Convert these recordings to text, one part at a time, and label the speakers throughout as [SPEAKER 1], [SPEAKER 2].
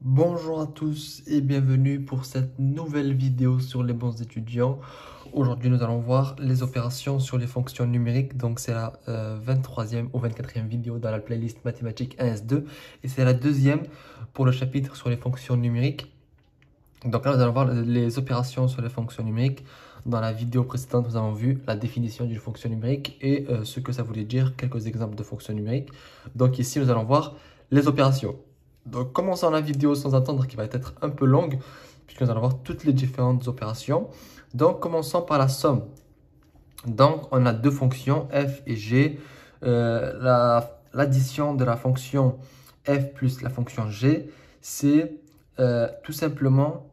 [SPEAKER 1] Bonjour à tous et bienvenue pour cette nouvelle vidéo sur les bons étudiants. Aujourd'hui, nous allons voir les opérations sur les fonctions numériques. Donc, c'est la 23e ou 24e vidéo dans la playlist mathématiques 1 S2 et c'est la deuxième pour le chapitre sur les fonctions numériques. Donc là, nous allons voir les opérations sur les fonctions numériques. Dans la vidéo précédente, nous avons vu la définition d'une fonction numérique et ce que ça voulait dire, quelques exemples de fonctions numériques. Donc ici, nous allons voir les opérations. Donc commençons la vidéo sans attendre qui va être un peu longue, puisque nous allons voir toutes les différentes opérations. Donc commençons par la somme. Donc on a deux fonctions, f et g. L'addition de la fonction f plus la fonction g, c'est tout simplement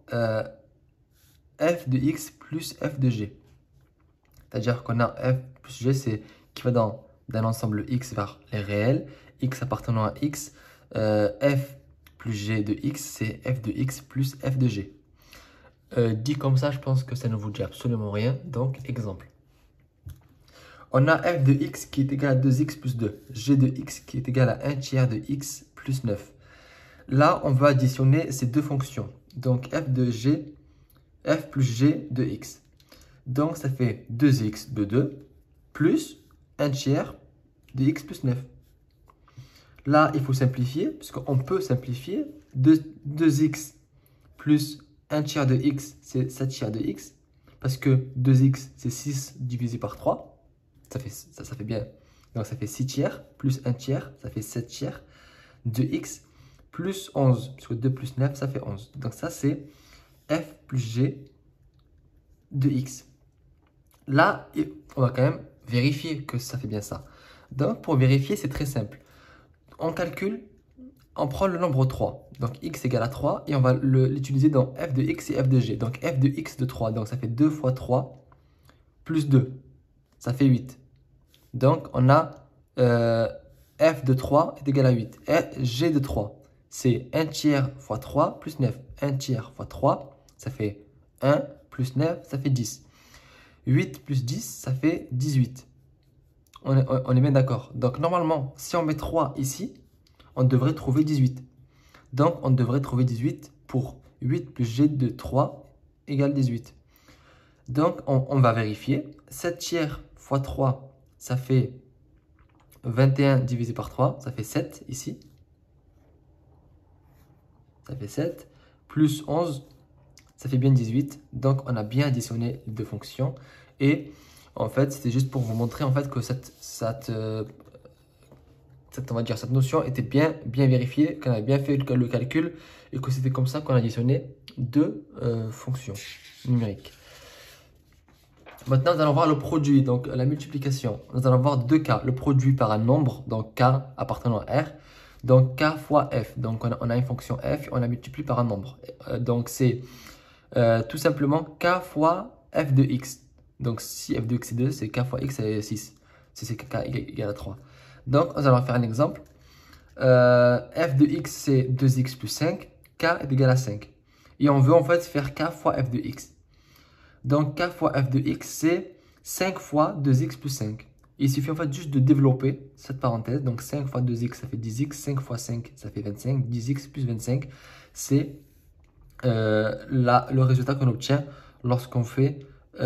[SPEAKER 1] f de x plus f de g. C'est-à-dire qu'on a f plus g, c'est qui va d'un ensemble x vers les réels, x appartenant à x, f plus g de x, c'est f de x plus f de g. Dit comme ça, je pense que ça ne vous dit absolument rien. Donc, exemple. On a f de x qui est égal à 2x plus 2, g de x qui est égal à 1 tiers de x plus 9. Là, on va additionner ces deux fonctions. Donc, f de g, f plus g de x. Donc, ça fait 2x de 2 plus 1 tiers de x plus 9. Là, il faut simplifier, puisqu'on peut simplifier. 2x plus 1 tiers de x, c'est 7 tiers de x. Parce que 2x, c'est 6 divisé par 3. Ça fait bien. Donc, ça fait 6 tiers plus 1 tiers, ça fait 7 tiers de x plus 11. Puisque 2 plus 9, ça fait 11. Donc, ça, c'est f plus g de x. Là, on va quand même vérifier que ça fait bien ça. Donc, pour vérifier, c'est très simple. On calcule, on prend le nombre 3. Donc, x égale à 3 et on va l'utiliser dans f de x et f de g. Donc, f de x de 3, donc ça fait 2 fois 3 plus 2. Ça fait 8. Donc, on a f de 3 est égal à 8. Et g de 3, c'est 1 tiers fois 3 plus 9. 1 tiers fois 3, ça fait 1 plus 9, ça fait 10. 8 plus 10, ça fait 18. On est bien d'accord. Donc, normalement, si on met 3 ici, on devrait trouver 18. Donc, on devrait trouver 18 pour 8 plus g de 3 égale 18. Donc, on va vérifier. 7 tiers fois 3, ça fait 21 divisé par 3, ça fait 7 ici. Ça fait 7. Plus 11, ça fait bien 18. Donc, on a bien additionné les deux fonctions. Et en fait, c'était juste pour vous montrer en fait que cette notion était bien vérifiée, qu'on avait bien fait le calcul et que c'était comme ça qu'on additionnait deux fonctions numériques. Maintenant, nous allons voir le produit, donc la multiplication. Nous allons voir deux cas. Le produit par un nombre, donc k appartenant à R. Donc k fois f. Donc on a une fonction f et on la multiplie par un nombre. Donc c'est tout simplement k fois f de x. Donc si f de x est 2, c'est k fois x c'est 6. C'est k égale à 3. Donc nous allons faire un exemple. F de x c'est 2x plus 5. K est égal à 5. Et on veut en fait faire k fois f de x. Donc k fois f de x c'est 5 fois 2x plus 5. Il suffit en fait juste de développer cette parenthèse. Donc 5 fois 2x ça fait 10x. 5 fois 5 ça fait 25. 10x plus 25 c'est le résultat qu'on obtient lorsqu'on fait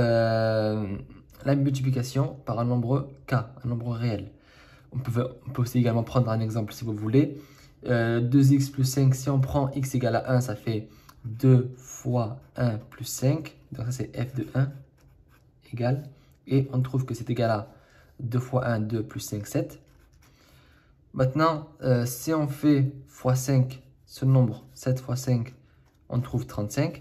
[SPEAKER 1] la multiplication par un nombre k, un nombre réel. On peut aussi également prendre un exemple si vous voulez. 2x plus 5, si on prend x égale à 1, ça fait 2 fois 1 plus 5. Donc ça c'est f de 1 égale. Et on trouve que c'est égal à 2 fois 1, 2 plus 5, 7. Maintenant, si on fait fois 5, ce nombre, 7 fois 5, on trouve 35.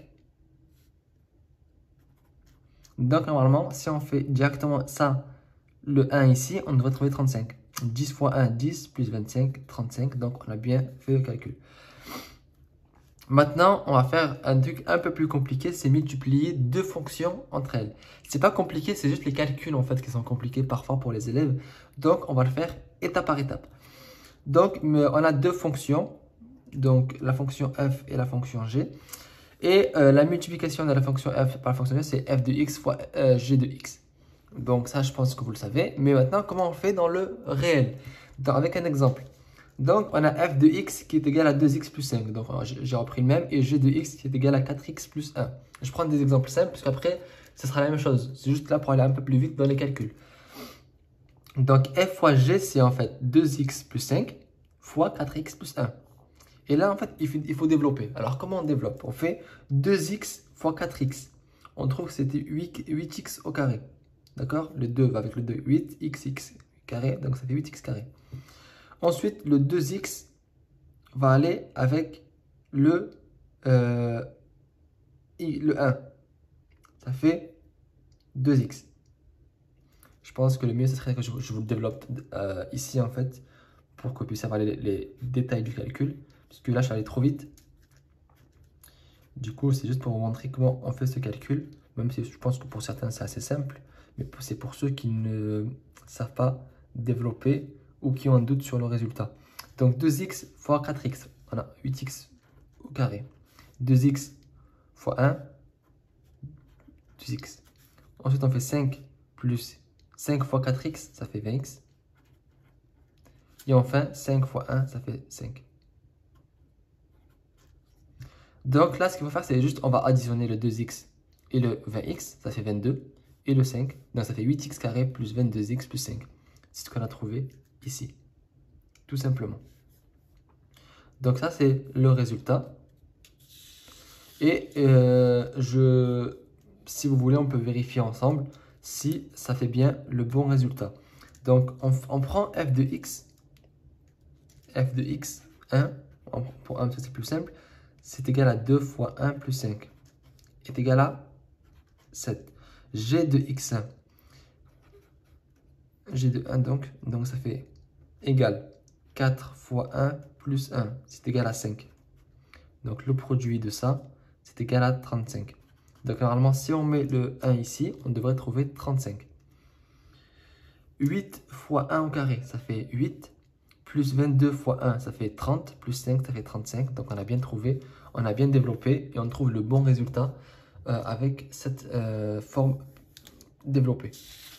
[SPEAKER 1] Donc, normalement, si on fait directement ça, le 1 ici, on devrait trouver 35. 10 fois 1, 10, plus 25, 35. Donc, on a bien fait le calcul. Maintenant, on va faire un truc un peu plus compliqué, c'est multiplier deux fonctions entre elles. C'est pas compliqué, c'est juste les calculs en fait qui sont compliqués parfois pour les élèves. Donc, on va le faire étape par étape. Donc, on a deux fonctions. Donc, la fonction f et la fonction g. Et la multiplication de la fonction f par la fonction g, c'est f de x fois g de x. Donc ça, je pense que vous le savez. Mais maintenant, comment on fait dans le réel? Avec un exemple. Donc, on a f de x qui est égal à 2x plus 5. Donc, j'ai repris le même. Et g de x qui est égal à 4x plus 1. Je prends des exemples simples parce qu'après, ce sera la même chose. C'est juste là pour aller un peu plus vite dans les calculs. Donc, f fois g, c'est en fait 2x plus 5 fois 4x plus 1. Et là, en fait, il faut développer. Alors, comment on développe? On fait 2x fois 4x. On trouve que c'était 8x au carré. D'accord? Le 2 va avec le 2. 8x carré, donc ça fait 8x carré. Ensuite, le 2x va aller avec le 1. Ça fait 2x. Je pense que le mieux, ce serait que je vous le développe ici, en fait, pour que vous puissiez avoir les détails du calcul. Parce que là, je suis allé trop vite. Du coup, c'est juste pour vous montrer comment on fait ce calcul. Même si je pense que pour certains, c'est assez simple. Mais c'est pour ceux qui ne savent pas développer ou qui ont un doute sur le résultat. Donc 2x fois 4x, on a 8x au carré. 2x fois 1, 2x. Ensuite, on fait 5 plus 5 fois 4x, ça fait 20x. Et enfin, 5 fois 1, ça fait 5. Donc là, ce qu'il faut faire, c'est juste, on va additionner le 2x et le 20x, ça fait 22. Et le 5, donc ça fait 8x carré plus 22x plus 5. C'est ce qu'on a trouvé ici. Tout simplement. Donc ça, c'est le résultat. Et si vous voulez, on peut vérifier ensemble si ça fait bien le bon résultat. Donc, on prend f de x. F de x, 1. Pour 1, c'est plus simple. C'est égal à 2 fois 1 plus 5. Est égal à 7. G de x1. G de 1, donc ça fait égal 4 fois 1 plus 1. C'est égal à 5. Donc, le produit de ça, c'est égal à 35. Donc, normalement, si on met le 1 ici, on devrait trouver 35. 8 fois 1 au carré, ça fait 8. Plus 22 fois 1, ça fait 30. Plus 5, ça fait 35. Donc, on a bien trouvé, on a bien développé et on trouve le bon résultat avec cette forme développée.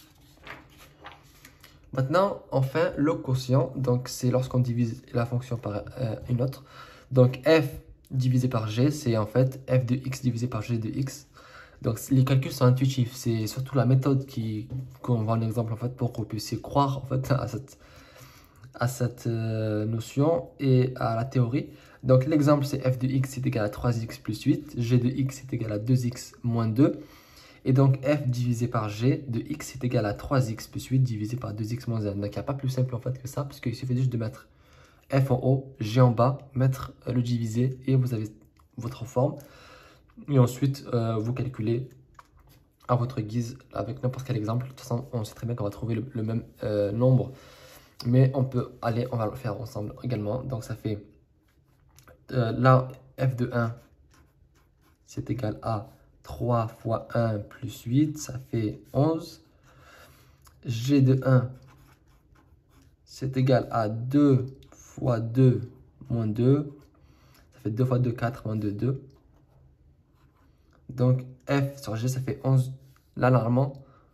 [SPEAKER 1] Maintenant, enfin, le quotient. Donc, c'est lorsqu'on divise la fonction par une autre. Donc, f divisé par g, c'est en fait f de x divisé par g de x. Donc, les calculs sont intuitifs. C'est surtout la méthode qu'on voit en exemple en fait, pour que vous puissiez croire en fait, à cette notion et à la théorie. Donc, l'exemple, c'est f de x est égal à 3x plus 8. G de x est égal à 2x moins 2. Et donc, f divisé par g de x est égal à 3x plus 8 divisé par 2x moins 1. Donc, il n'y a pas plus simple en fait que ça, parce qu'il suffit juste de mettre f en haut, g en bas, mettre le divisé et vous avez votre forme. Et ensuite, vous calculez à votre guise avec n'importe quel exemple. De toute façon, on sait très bien qu'on va trouver le même nombre. Mais on va le faire ensemble également. Donc, ça fait, là, f de 1, c'est égal à 3 fois 1 plus 8, ça fait 11. G de 1, c'est égal à 2 fois 2 moins 2. Ça fait 2 fois 2, 4, moins 2, 2. Donc, f sur g, ça fait 11. Là, normalement,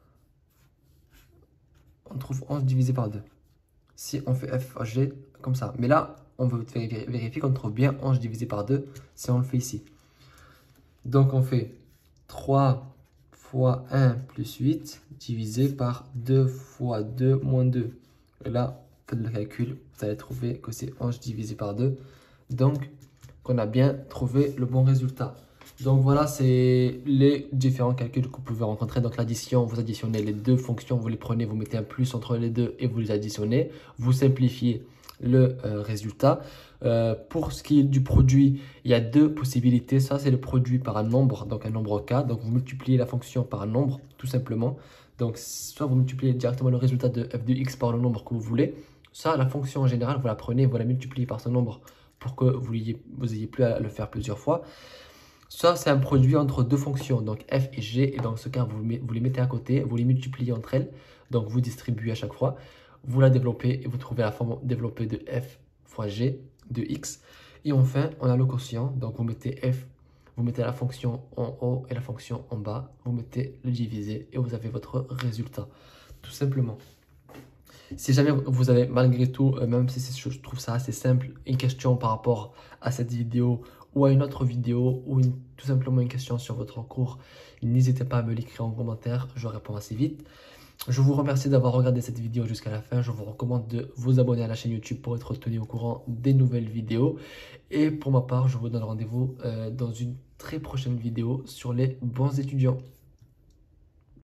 [SPEAKER 1] on trouve 11 divisé par 2. Si on fait f sur g comme ça. Mais là, on veut vérifier qu'on trouve bien 11 divisé par 2 si on le fait ici. Donc, on fait 3 fois 1 plus 8 divisé par 2 fois 2 moins 2. Et là, faites le calcul, vous allez trouver que c'est 11 divisé par 2. Donc, qu'on a bien trouvé le bon résultat. Donc voilà, c'est les différents calculs que vous pouvez rencontrer. Donc l'addition, vous additionnez les deux fonctions, vous les prenez, vous mettez un plus entre les deux et vous les additionnez. Vous simplifiez le résultat. Pour ce qui est du produit, il y a deux possibilités. Ça, c'est le produit par un nombre, donc un nombre k. Donc vous multipliez la fonction par un nombre, tout simplement. Donc soit vous multipliez directement le résultat de f de x par le nombre que vous voulez. Ça, la fonction en général, vous la prenez, vous la multipliez par ce nombre pour que vous n'ayez plus à le faire plusieurs fois. Ça, c'est un produit entre deux fonctions, donc f et g. Et dans ce cas, vous les mettez à côté, vous les multipliez entre elles. Donc, vous distribuez à chaque fois. Vous la développez et vous trouvez la forme développée de f fois g de x. Et enfin, on a le quotient. Donc, vous mettez f, vous mettez la fonction en haut et la fonction en bas. Vous mettez le divisé et vous avez votre résultat. Tout simplement. Si jamais vous avez malgré tout, même si je trouve ça assez simple, une question par rapport à cette vidéo ou à une autre vidéo ou tout simplement une question sur votre cours, n'hésitez pas à me l'écrire en commentaire, je réponds assez vite. Je vous remercie d'avoir regardé cette vidéo jusqu'à la fin. Je vous recommande de vous abonner à la chaîne YouTube pour être tenu au courant des nouvelles vidéos. Et pour ma part, je vous donne rendez-vous dans une très prochaine vidéo sur les bons étudiants.